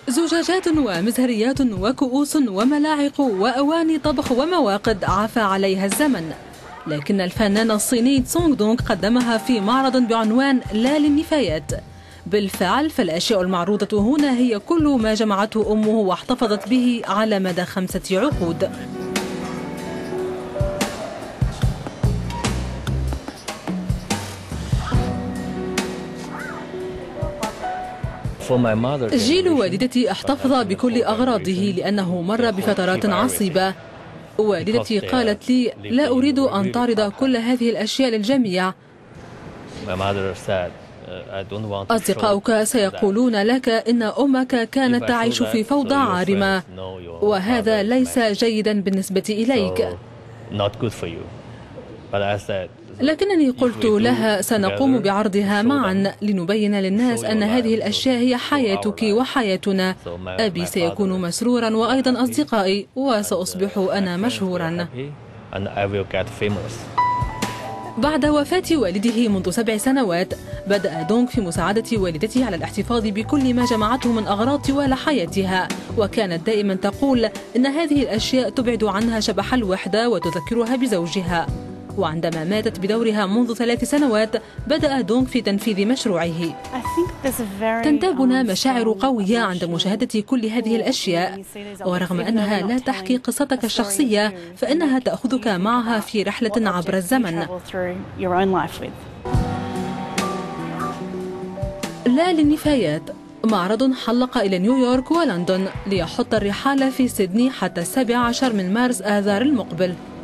زجاجات ومزهريات وكؤوس وملاعق وأواني طبخ ومواقد عفى عليها الزمن، لكن الفنان الصيني تسونغ دونغ قدمها في معرض بعنوان لا للنفايات. بالفعل فالأشياء المعروضة هنا هي كل ما جمعته أمه واحتفظت به على مدى 5 عقود. جيل والدتي احتفظ بكل أغراضه لأنه مر بفترات عصيبة. والدتي قالت لي: لا أريد أن تعرض كل هذه الأشياء للجميع. أصدقاؤك سيقولون لك إن أمك كانت تعيش في فوضى عارمة، وهذا ليس جيدا بالنسبة إليك. لكنني قلت لها: سنقوم بعرضها معا لنبين للناس أن هذه الأشياء هي حياتك وحياتنا. أبي سيكون مسرورا وأيضا أصدقائي، وسأصبح أنا مشهورا. بعد وفاة والده منذ 7 سنوات بدأ دونغ في مساعدة والدته على الاحتفاظ بكل ما جمعته من أغراض طوال حياتها، وكانت دائما تقول إن هذه الأشياء تبعد عنها شبح الوحدة وتذكرها بزوجها. وعندما ماتت بدورها منذ 3 سنوات بدأ دونغ في تنفيذ مشروعه. تنتابنا مشاعر قوية عند مشاهدة كل هذه الأشياء، ورغم أنها لا تحكي قصتك الشخصية فإنها تأخذك معها في رحلة عبر الزمن. لا للنفايات، معرض حلق إلى نيويورك ولندن ليحط الرحال في سيدني حتى 17 من مارس آذار المقبل.